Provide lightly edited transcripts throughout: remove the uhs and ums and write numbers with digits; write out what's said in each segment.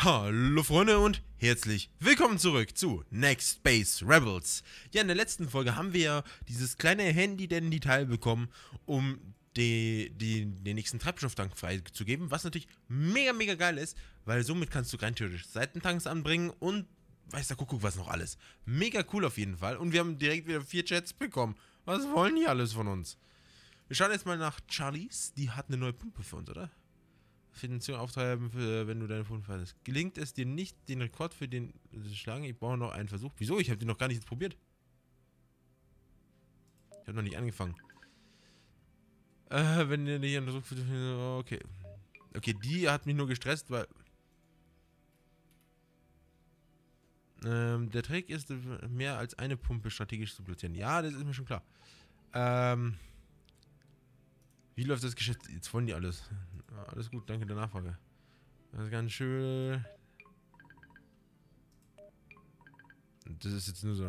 Hallo Freunde und herzlich willkommen zurück zu Next Space Rebels. Ja, in der letzten Folge haben wir ja dieses kleine Handy-Dandy-Teil bekommen, um den nächsten Treibstofftank freizugeben, was natürlich mega geil ist, weil somit kannst du rein theoretisch Seitentanks anbringen und weiß der Kuckuck was noch alles. Mega cool auf jeden Fall und wir haben direkt wieder 4 Jets bekommen. Was wollen die alles von uns? Wir schauen jetzt mal nach Charlies, die hat eine neue Pumpe für uns, oder? Finanzierung auftreiben, wenn du deine Pumpe verlierst. Gelingt es dir nicht, den Rekord für den schlagen? Ich brauche noch einen Versuch. Wieso? Ich habe den noch gar nicht jetzt probiert. Ich habe noch nicht angefangen. Wenn ihr nicht einen Versuch für... Okay. Okay, die hat mich nur gestresst, weil... der Trick ist, mehr als eine Pumpe strategisch zu platzieren. Ja, das ist mir schon klar. Wie läuft das Geschäft? Jetzt wollen die alles. Ja, alles gut, danke der Nachfrage. Das ist ganz schön. Das ist jetzt nur so.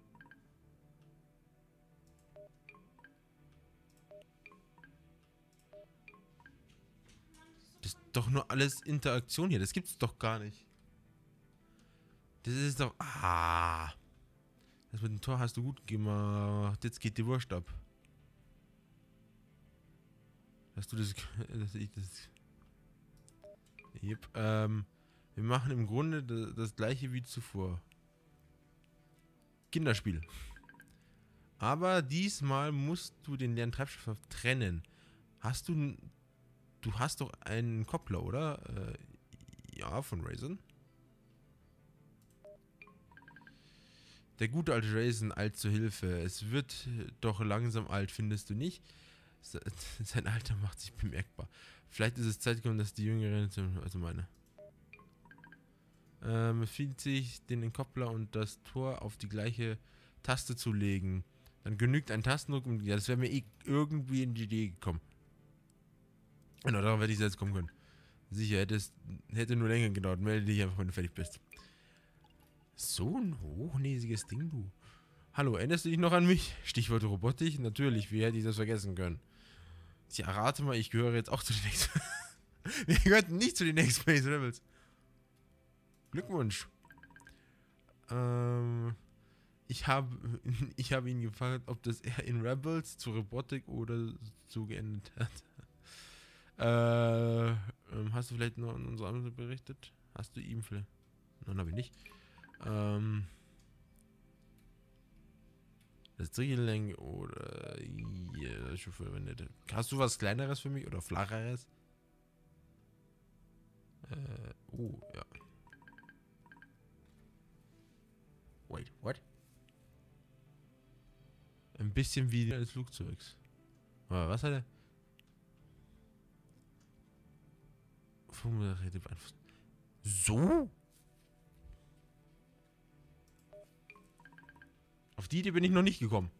Das ist doch nur alles Interaktion hier. Das gibt's doch gar nicht. Das ist doch... Ah. Das mit dem Tor hast du gut gemacht. Jetzt geht die Wurst ab. Hast du das... Yep, wir machen im Grunde das gleiche wie zuvor. Kinderspiel. Aber diesmal musst du den leeren Treibstoff trennen. Hast du... Du hast doch einen Koppler, oder? Ja, von Raisin. Der gute alte Raisin eilt zur Hilfe. Es wird doch langsam alt, findest du nicht? Sein Alter macht sich bemerkbar. Vielleicht ist es Zeit gekommen, dass die Jüngeren, also meine, empfiehlt sich, den Koppler und das Tor auf die gleiche Taste zu legen. Dann genügt ein Tastendruck und ja, das wäre mir irgendwie in die Idee gekommen. Genau, darauf hätte ich selbst kommen können. Sicher, hätte nur länger gedauert. Melde dich einfach, wenn du fertig bist. So ein hochnäsiges Ding, du. Hallo, erinnerst du dich noch an mich? Stichwort Robotik? Natürlich, wie hätte ich das vergessen können? Tja, rate mal, ich gehöre jetzt auch zu den Next... Wir gehörten nicht zu den Next Space Rebels. Glückwunsch. Ich habe ihn gefragt, ob das eher in Rebels zu Robotik oder so geendet hat. Hast du vielleicht noch an unsere andere berichtet? Hast du ihm vielleicht... Nein, habe ich nicht. Das Drehgelenk oder... Yeah, schon verwendet. Hast du was Kleineres für mich oder Flacheres? Oh, ja. Wait, what? Ein bisschen wie eines Flugzeugs. Aber was hat er? So? Auf die Idee bin ich noch nicht gekommen.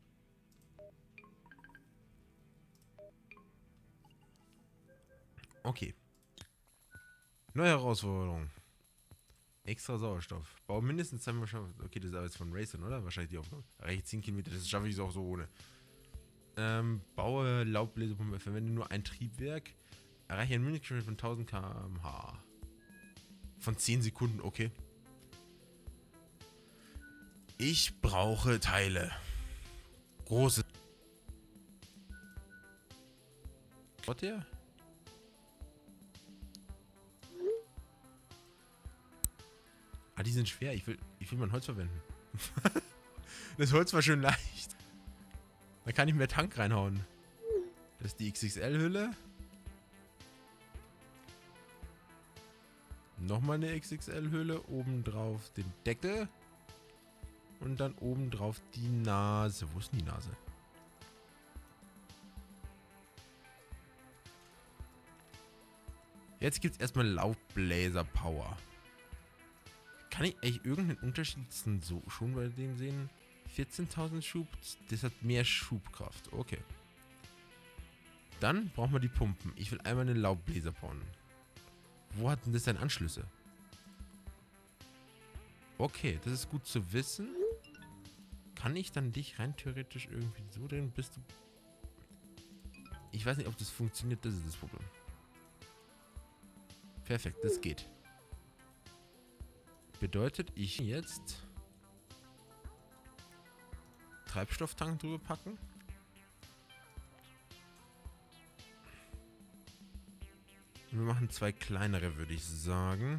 Okay. Neue Herausforderung. Extra Sauerstoff. Bau mindestens 10 Mal. Okay, das ist aber jetzt von Raisin, oder? Wahrscheinlich die Aufgabe. Reicht 10 Kilometer, das schaffe ich auch so ohne. Baue Laubbläserpumpe. Verwende nur ein Triebwerk. Erreiche eine Mindestgeschwindigkeit von 1000 km/h. Von 10 Sekunden, okay. Ich brauche Teile. Große. Was der? Ah, die sind schwer. Ich will mein Holz verwenden. Das Holz war schön leicht. Da kann ich mehr Tank reinhauen. Das ist die XXL-Hülle. Nochmal eine XXL-Hülle. Obendrauf den Deckel. Und dann obendrauf die Nase. Wo ist denn die Nase? Jetzt gibt es erstmal Laubbläser-Power. Kann ich eigentlich irgendeinen Unterschied so schon bei dem sehen? 14.000 Schub, das hat mehr Schubkraft. Okay. Dann brauchen wir die Pumpen. Ich will einmal einen Laubbläser bauen. Wo hat denn das denn Anschlüsse? Okay, das ist gut zu wissen. Kann ich dann dich rein theoretisch irgendwie so drehen? Bist du... Ich weiß nicht, ob das funktioniert. Das ist das Problem. Perfekt, das geht. Bedeutet, ich jetzt Treibstofftank drüber packen. Wir machen 2 kleinere, würde ich sagen.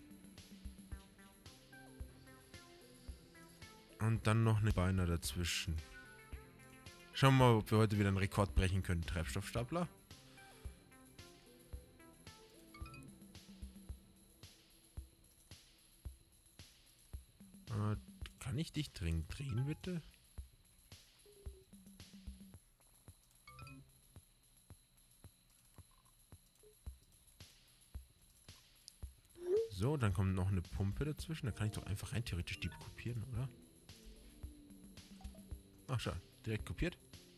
Und dann noch eine Beine dazwischen. Schauen wir mal, ob wir heute wieder einen Rekord brechen können. Treibstoffstapler. Kann ich dich drehen, bitte? So, dann kommt noch eine Pumpe dazwischen. Da kann ich doch einfach rein theoretisch die kopieren, oder? Ach, schau. Direkt kopiert.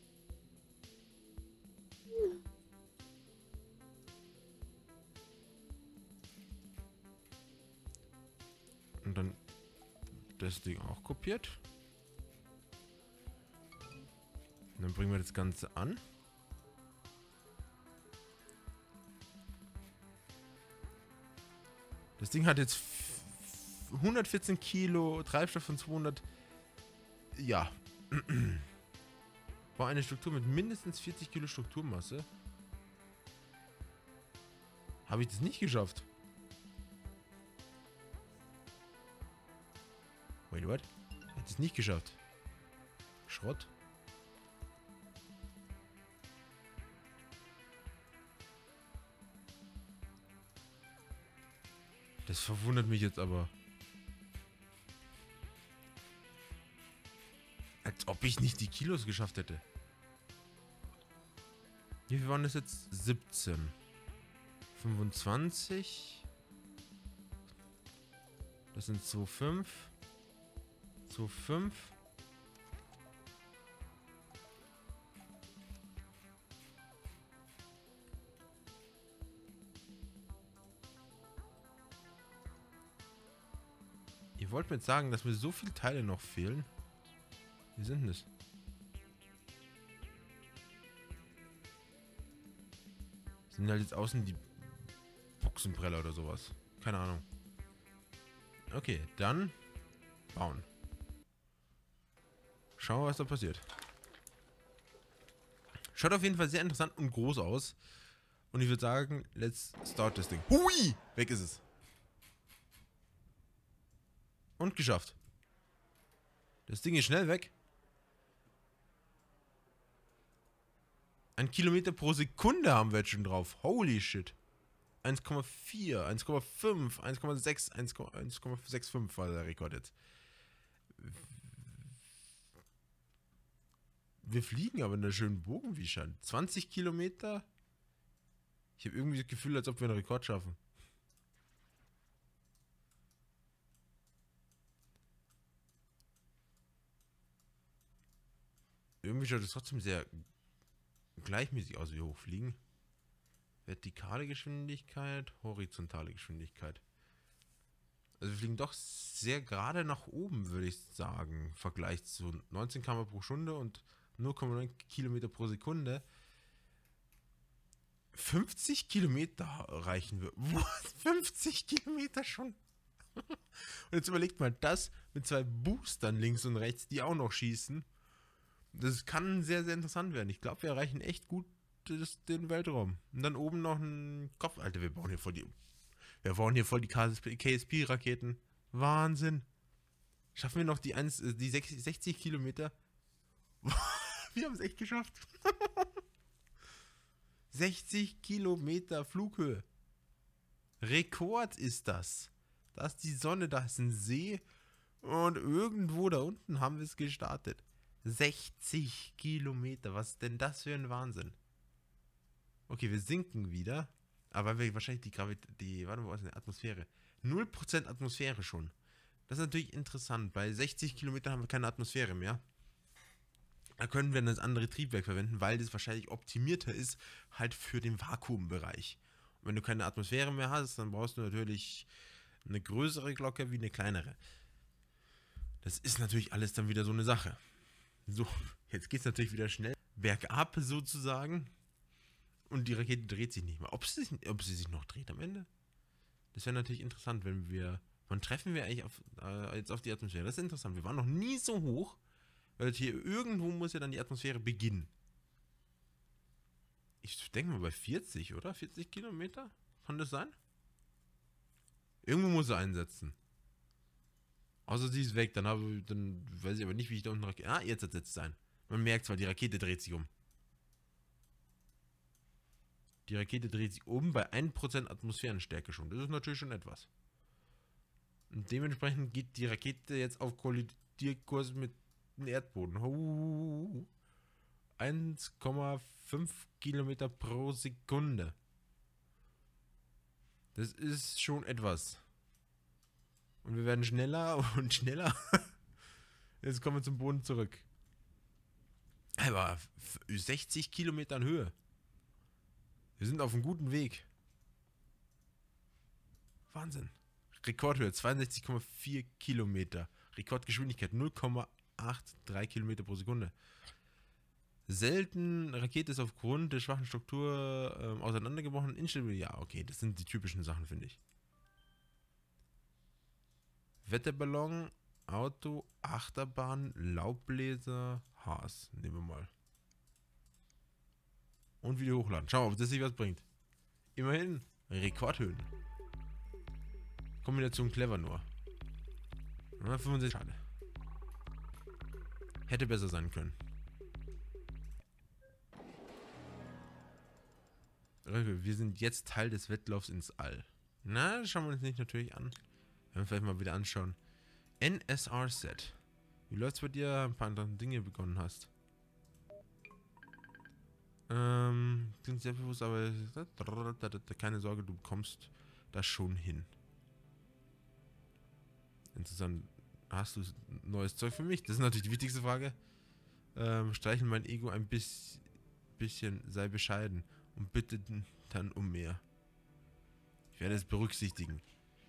Und dann das Ding auch kopiert. Und dann bringen wir das Ganze an. Das Ding hat jetzt 114 Kilo Treibstoff und 200... Ja. War eine Struktur mit mindestens 40 Kilo Strukturmasse. Habe ich das nicht geschafft? Wait, what? Ich habe das nicht geschafft. Schrott. Das verwundert mich jetzt aber. Als ob ich nicht die Kilos geschafft hätte. Wie viel waren das jetzt? 17. 25. Das sind 2,5. 2,5. Ihr wollt mir jetzt sagen, dass mir so viele Teile noch fehlen? Wie sind denn das? Sind halt jetzt außen die Boxenbreller oder sowas. Keine Ahnung. Okay, dann bauen. Schauen wir, was da passiert. Schaut auf jeden Fall sehr interessant und groß aus. Und ich würde sagen, let's start this thing. Hui! Weg ist es. Und geschafft. Das Ding ist schnell weg. 1 Kilometer pro Sekunde haben wir jetzt schon drauf. Holy shit. 1,4, 1,5, 1,6, 1,65 war der Rekord jetzt. Wir fliegen aber in einer schönen Bogenwischern. 20 Kilometer? Ich habe irgendwie das Gefühl, als ob wir einen Rekord schaffen. Irgendwie schaut es trotzdem sehr gleichmäßig aus, wie hoch fliegen. Vertikale Geschwindigkeit, horizontale Geschwindigkeit. Also wir fliegen doch sehr gerade nach oben, würde ich sagen. Im Vergleich zu 19 km pro Stunde und 0,9 Kilometer pro Sekunde. 50 Kilometer reichen wir. Was? 50 Kilometer schon? Und jetzt überlegt mal, das mit 2 Boostern links und rechts, die auch noch schießen. Das kann sehr, sehr interessant werden. Ich glaube, wir erreichen echt gut den Weltraum. Und dann oben noch ein Kopf. Alter, wir bauen hier voll die KSP-Raketen. Wahnsinn. Schaffen wir noch die 60 Kilometer? Wir haben es echt geschafft. 60 Kilometer Flughöhe. Rekord ist das. Da ist die Sonne, da ist ein See. Und irgendwo da unten haben wir es gestartet. 60 Kilometer. Was ist denn das für ein Wahnsinn? Okay, wir sinken wieder. Aber weil wir wahrscheinlich warte mal, was ist eine Atmosphäre? 0% Atmosphäre schon. Das ist natürlich interessant. Bei 60 Kilometern haben wir keine Atmosphäre mehr. Da können wir das andere Triebwerk verwenden, weil das wahrscheinlich optimierter ist, halt für den Vakuumbereich. Und wenn du keine Atmosphäre mehr hast, dann brauchst du natürlich eine größere Glocke wie eine kleinere. Das ist natürlich alles dann wieder so eine Sache. So, jetzt geht es natürlich wieder schnell bergab sozusagen. Und die Rakete dreht sich nicht mehr. Ob sie sich noch dreht am Ende? Das wäre natürlich interessant, wenn wir Wann treffen wir eigentlich jetzt auf die Atmosphäre? Das ist interessant. Wir waren noch nie so hoch, weil hier irgendwo muss ja dann die Atmosphäre beginnen. Ich denke mal bei 40, oder? 40 Kilometer? Kann das sein? Irgendwo muss er einsetzen. Außer sie ist weg, dann weiß ich aber nicht, wie ich da unten... jetzt setzt es ein. Man merkt zwar, die Rakete dreht sich um. Die Rakete dreht sich um bei 1% Atmosphärenstärke schon. Das ist natürlich schon etwas. Und dementsprechend geht die Rakete jetzt auf Kollidierkurs mit dem Erdboden. 1,5 Kilometer pro Sekunde. Das ist schon etwas. Und wir werden schneller und schneller. Jetzt kommen wir zum Boden zurück. Aber 60 Kilometer in Höhe. Wir sind auf einem guten Weg. Wahnsinn. Rekordhöhe 62,4 Kilometer. Rekordgeschwindigkeit 0,83 Kilometer pro Sekunde. Selten, Rakete ist aufgrund der schwachen Struktur auseinandergebrochen. Instabil, ja, okay, das sind die typischen Sachen, finde ich. Wetterballon, Auto, Achterbahn, Laubbläser, Haas. Nehmen wir mal. Und wieder hochladen. Schauen wir, ob das sich was bringt. Immerhin, Rekordhöhen. Kombination clever nur. 65, schade. Hätte besser sein können. Wir sind jetzt Teil des Wettlaufs ins All. Na, das schauen wir uns nicht natürlich an. Wenn wir vielleicht mal wieder anschauen. NSR-Set. Wie läuft's bei dir? Ein paar andere Dinge begonnen hast. Klingt selbstbewusst, aber keine Sorge, du bekommst das schon hin. Interessant. Hast du neues Zeug für mich? Das ist natürlich die wichtigste Frage. Streicheln mein Ego ein bisschen, sei bescheiden und bitte dann um mehr. Ich werde es berücksichtigen.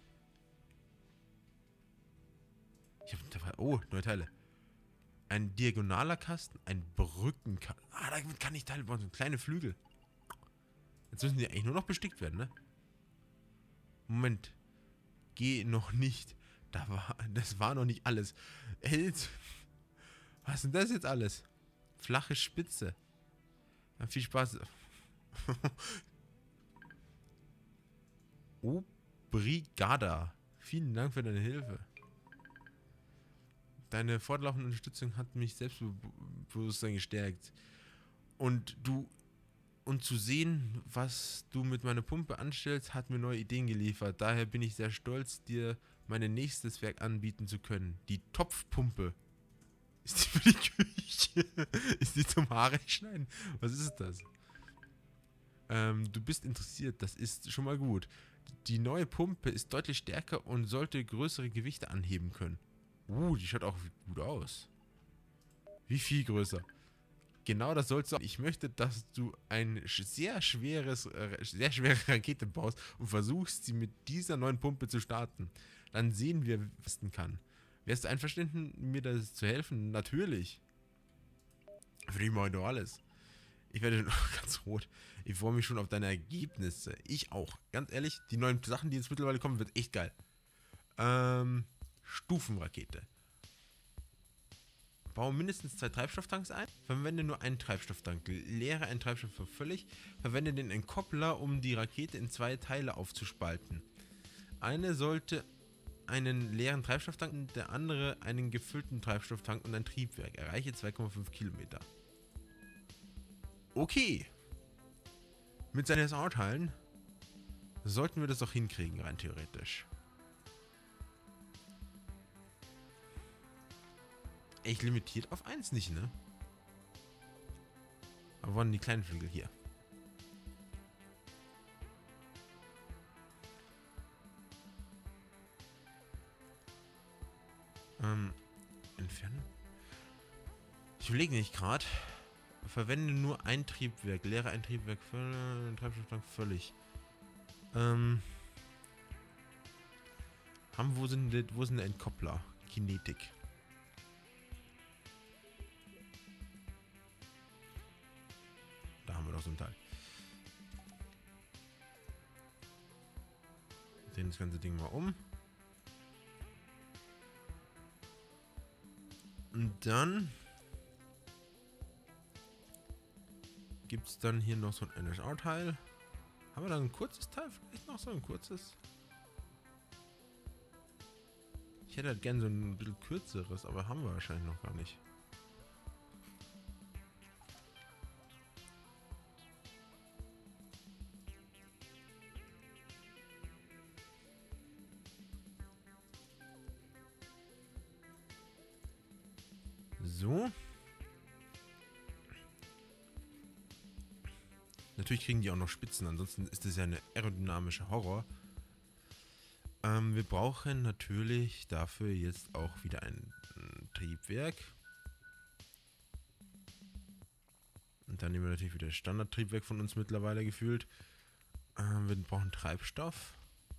Oh, neue Teile. Ein diagonaler Kasten, ein Brückenkasten. Ah, damit kann ich Teile bauen, so kleine Flügel. Jetzt müssen die eigentlich nur noch bestickt werden, ne? Moment. Geh noch nicht. Das war noch nicht alles. Was ist denn das jetzt alles? Flache Spitze. Ja, viel Spaß. Oh, Brigada. Vielen Dank für deine Hilfe. Deine fortlaufende Unterstützung hat mich Selbstbewusstsein gestärkt. Und zu sehen, was du mit meiner Pumpe anstellst, hat mir neue Ideen geliefert. Daher bin ich sehr stolz, dir mein nächstes Werk anbieten zu können. Die Topfpumpe. Ist die für die Küche? Ist die zum Haare schneiden? Was ist das? Du bist interessiert, das ist schon mal gut. Die neue Pumpe ist deutlich stärker und sollte größere Gewichte anheben können. Die schaut auch gut aus. Wie viel größer? Genau das sollst du. Ich möchte, dass du eine sehr schwere Rakete baust und versuchst, sie mit dieser neuen Pumpe zu starten. Dann sehen wir, was denn kann. Wärst du einverstanden, mir das zu helfen? Natürlich. Für dich mache ich doch alles. Ich werde ganz rot. Ich freue mich schon auf deine Ergebnisse. Ich auch. Ganz ehrlich, die neuen Sachen, die jetzt mittlerweile kommen, wird echt geil. Stufenrakete. Baue mindestens 2 Treibstofftanks ein. Verwende nur einen Treibstofftank. Leere einen Treibstoff völlig. Verwende den Entkoppler, um die Rakete in 2 Teile aufzuspalten. Eine sollte einen leeren Treibstofftank, der andere einen gefüllten Treibstofftank und ein Triebwerk. Erreiche 2,5 Kilometer. Okay. Mit seinen SR-Teilen sollten wir das doch hinkriegen, rein theoretisch. Echt limitiert auf 1 nicht, ne? Aber wo waren die kleinen Flügel hier? Entfernen? Ich überlege nicht gerade. Verwende nur ein Triebwerk. Leere ein Triebwerk. Treibstofftank völlig. Wo sind der Entkoppler? Kinetik. Da haben wir doch so ein Teil. Drehen das ganze Ding mal um. Und dann gibt es dann hier noch so ein NSR-Teil. Haben wir da ein kurzes Teil? Vielleicht noch so ein kurzes? Ich hätte halt gern so ein bisschen kürzeres, aber haben wir wahrscheinlich noch gar nicht. So. Natürlich kriegen die auch noch Spitzen, ansonsten ist das ja eine aerodynamische Horror. Wir brauchen natürlich dafür jetzt auch wieder ein Triebwerk. Und dann nehmen wir natürlich wieder das Standardtriebwerk von uns mittlerweile gefühlt. Wir brauchen Treibstoff.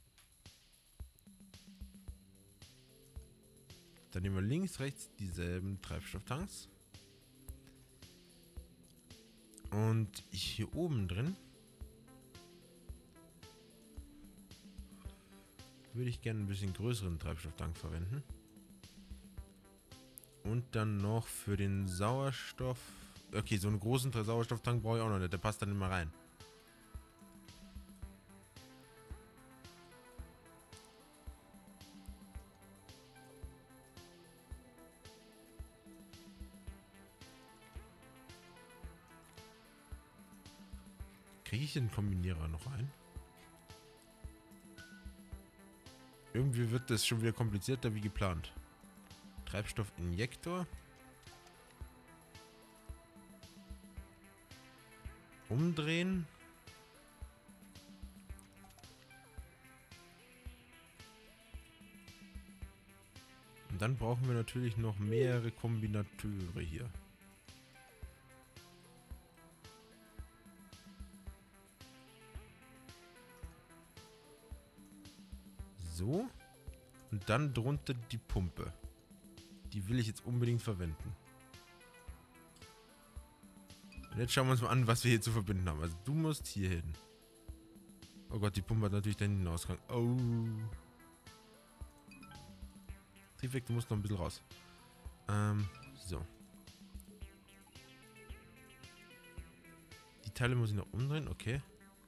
Dann nehmen wir links, rechts dieselben Treibstofftanks. Und hier oben drin würde ich gerne ein bisschen größeren Treibstofftank verwenden. Und dann noch für den Sauerstoff. Okay, so einen großen Sauerstofftank brauche ich auch noch nicht. Der passt dann immer rein. Kriege ich den Kombinierer noch ein? Irgendwie wird das schon wieder komplizierter wie geplant. Treibstoffinjektor. Umdrehen. Und dann brauchen wir natürlich noch mehrere Kombinateure hier. So. Und dann drunter die Pumpe. Die will ich jetzt unbedingt verwenden. Und jetzt schauen wir uns mal an, was wir hier zu verbinden haben. Also du musst hier hin. Oh Gott, die Pumpe hat natürlich den Ausgang. Oh. Triebwerk, du musst noch ein bisschen raus. So. Die Teile muss ich noch umdrehen, okay.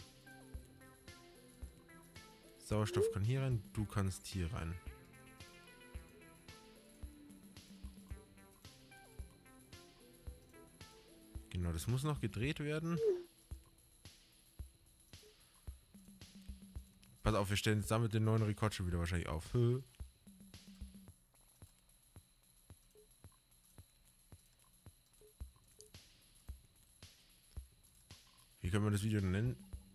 Sauerstoff kann hier rein, du kannst hier rein. Genau, das muss noch gedreht werden. Pass auf, wir stellen jetzt damit den neuen Rekord schon wieder wahrscheinlich auf. Wie können wir das Video nennen?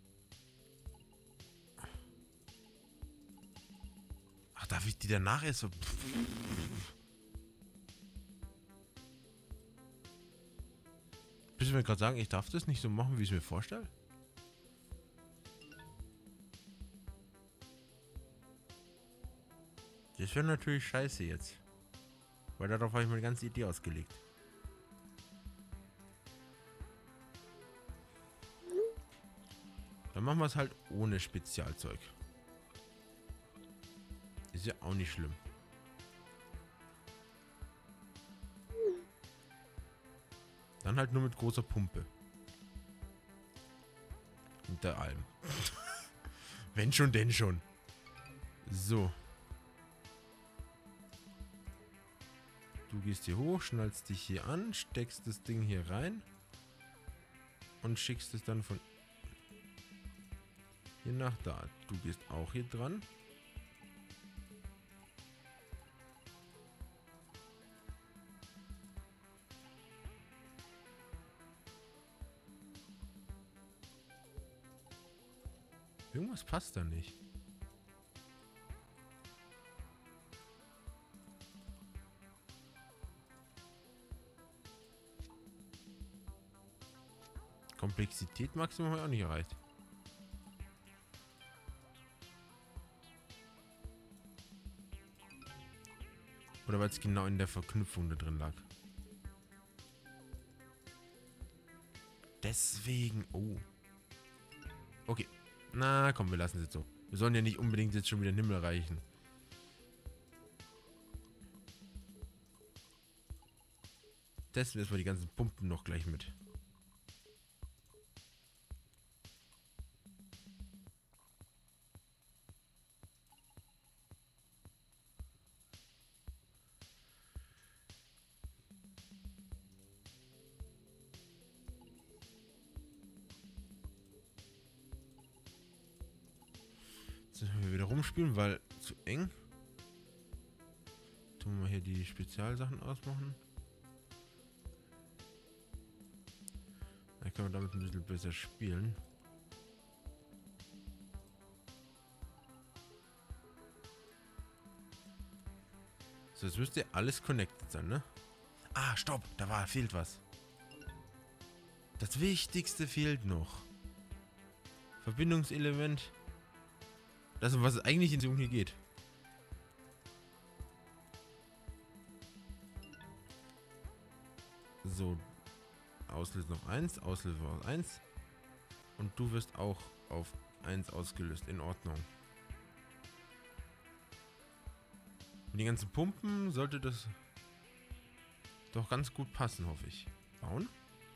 Ach, darf ich die danach erst so... Willst du mir gerade sagen, ich darf das nicht so machen, wie ich es mir vorstelle? Das wäre natürlich scheiße jetzt. Weil darauf habe ich meine ganze Idee ausgelegt. Dann machen wir es halt ohne Spezialzeug. Ist ja auch nicht schlimm. Dann halt nur mit großer Pumpe. Hinter allem. Wenn schon, denn schon. So. Du gehst hier hoch, schnallst dich hier an, steckst das Ding hier rein und schickst es dann von hier nach da. Du gehst auch hier dran. Irgendwas passt da nicht. Komplexität Maximum habe ich auch nicht erreicht. Oder weil es genau in der Verknüpfung da drin lag. Deswegen. Oh. Okay. Na komm, wir lassen es jetzt so. Wir sollen ja nicht unbedingt jetzt schon wieder den Himmel erreichen. testen wir erstmal die ganzen Pumpen noch gleich mit. Jetzt müssen wir wieder rumspielen, weil zu eng. Tun wir mal hier die Spezialsachen ausmachen. Dann können wir damit ein bisschen besser spielen. So, jetzt müsste alles connected sein, ne? Ah, stopp, fehlt was. Das Wichtigste fehlt noch. Verbindungselement. Das, um was es eigentlich in Zoom hier geht. So. Auslösen auf 1, Auslösen auf 1. Und du wirst auch auf 1 ausgelöst. In Ordnung. Mit den ganzen Pumpen sollte das doch ganz gut passen, hoffe ich. Bauen.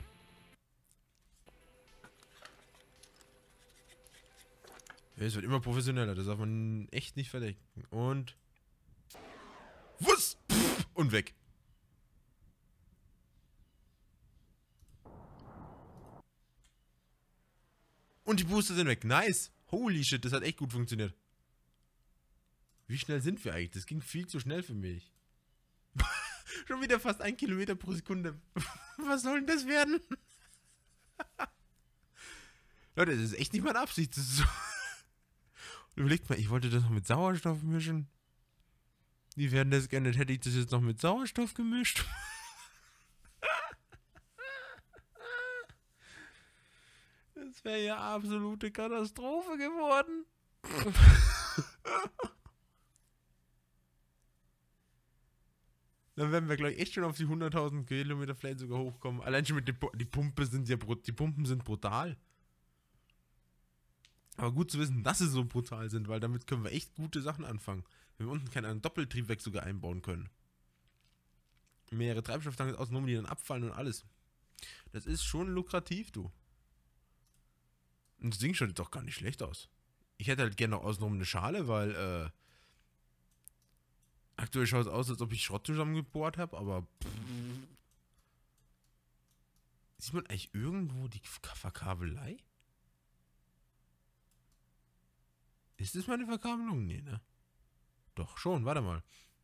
Es wird immer professioneller, das darf man echt nicht verdecken. Und... Wuss! Und weg. Und die Booster sind weg. Nice. Holy shit, das hat echt gut funktioniert. Wie schnell sind wir eigentlich? Das ging viel zu schnell für mich. Schon wieder fast 1 Kilometer pro Sekunde. Was soll denn das werden? Leute, das ist echt nicht meine Absicht. Das ist so. Überlegt mal, ich wollte das noch mit Sauerstoff mischen. Wie wäre das gerne, hätte ich das jetzt noch mit Sauerstoff gemischt? Das wäre ja absolute Katastrophe geworden. Dann werden wir gleich echt schon auf die 100.000 Kilometer vielleicht sogar hochkommen. Allein schon mit die Pumpe sind ja die Pumpen sind brutal. Aber gut zu wissen, dass sie so brutal sind, weil damit können wir echt gute Sachen anfangen. Wenn wir unten keinen Doppeltriebwerk sogar einbauen können. Mehrere Treibstofftanks außenrum, die dann abfallen und alles. Das ist schon lukrativ, du. Und das Ding schaut doch gar nicht schlecht aus. Ich hätte halt gerne noch außenrum eine Schale, weil, aktuell schaut es aus, als ob ich Schrott zusammengebohrt habe, aber... Sieht man eigentlich irgendwo die Verkabelei? Ist das meine Verkabelung? Nee, ne? Doch, schon, warte mal.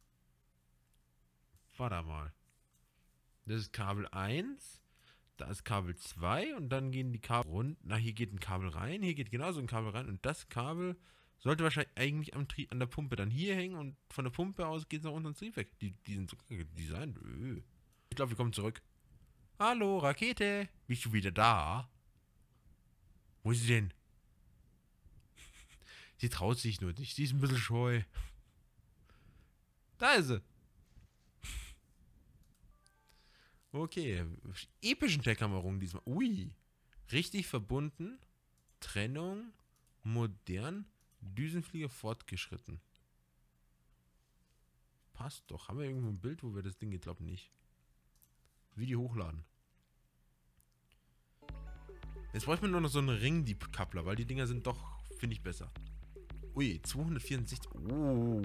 Das ist Kabel 1, da ist Kabel 2 und dann gehen die Kabel rund. Na, hier geht ein Kabel rein, hier geht genauso ein Kabel rein und das Kabel sollte wahrscheinlich eigentlich an der Pumpe dann hier hängen und von der Pumpe aus geht es nach unten ins Triebwerk. Die sind so designt. Ich glaube, wir kommen zurück. Hallo, Rakete. Bist du wieder da? Wo ist sie denn? Sie traut sich nur nicht. Sie ist ein bisschen scheu. Da ist sie. Okay. Epischen Tech-Hammerung diesmal. Ui. Richtig verbunden. Trennung. Modern. Düsenflieger fortgeschritten. Passt doch. Haben wir irgendwo ein Bild, wo wir das Ding geht? Glaub nicht. Video hochladen. Jetzt bräuchte man nur noch so einen Ring-Deep-Coupler, weil die Dinger sind doch, finde ich, besser. Ui, 264. Oh.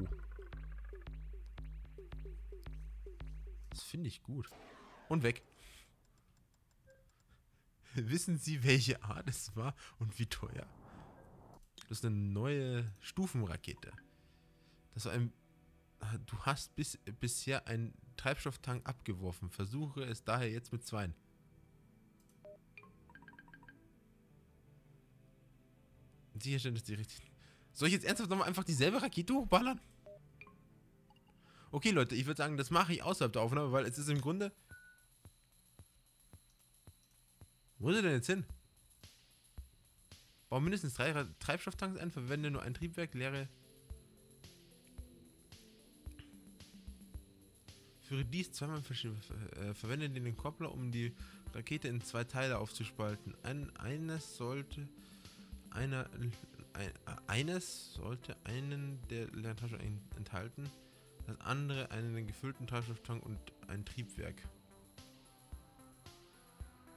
Das finde ich gut. Und weg. Wissen Sie, welche Art es war und wie teuer? Das ist eine neue Stufenrakete. Das war ein... Du hast bisher einen Treibstofftank abgeworfen. Versuche es daher jetzt mit 2. Sicherstellen, dass die richtig... Soll ich jetzt ernsthaft nochmal einfach dieselbe Rakete hochballern? Okay, Leute, ich würde sagen, das mache ich außerhalb der Aufnahme, weil es ist im Grunde... Wo ist er denn jetzt hin? Bau mindestens 3 Treibstofftanks ein, verwende nur ein Triebwerk, leere... Führe dies zweimal verwende den Koppler, um die Rakete in 2 Teile aufzuspalten. Eines sollte einen der leeren Treibstoff enthalten, das andere einen gefüllten Treibstofftank und ein Triebwerk.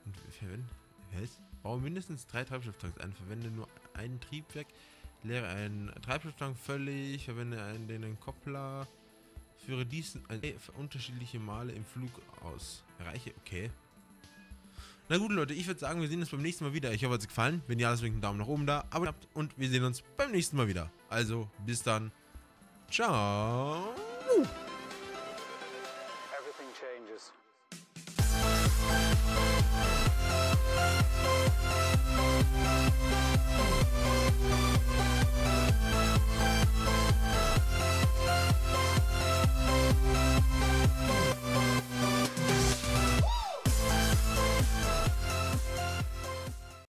Und verwende. Baue mindestens 3 Treibstofftanks ein. Verwende nur ein Triebwerk. Leere einen Treibstofftank völlig. Verwende den Koppler. Führe diesen unterschiedliche Male im Flug aus. Erreiche. Okay. Na gut, Leute, ich würde sagen, wir sehen uns beim nächsten Mal wieder. Ich hoffe, es hat euch gefallen. Wenn ja, lasst einen Daumen nach oben da. Und wir sehen uns beim nächsten Mal wieder. Also, bis dann. Ciao.